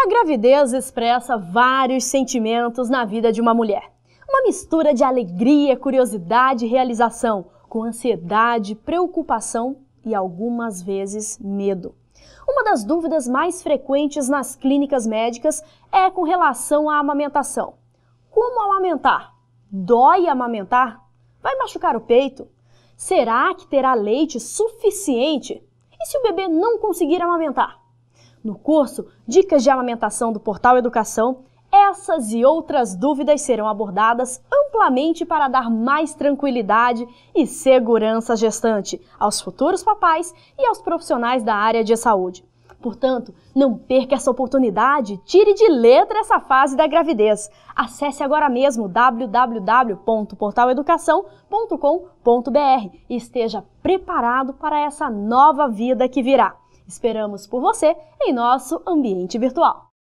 A gravidez expressa vários sentimentos na vida de uma mulher. Uma mistura de alegria, curiosidade e realização, com ansiedade, preocupação e algumas vezes medo. Uma das dúvidas mais frequentes nas clínicas médicas é com relação à amamentação. Como amamentar? Dói amamentar? Vai machucar o peito? Será que terá leite suficiente? E se o bebê não conseguir amamentar? No curso Dicas de Amamentação do Portal Educação, essas e outras dúvidas serão abordadas amplamente para dar mais tranquilidade e segurança à gestante, aos futuros papais e aos profissionais da área de saúde. Portanto, não perca essa oportunidade, tire de letra essa fase da gravidez. Acesse agora mesmo www.portaleducação.com.br e esteja preparado para essa nova vida que virá. Esperamos por você em nosso ambiente virtual.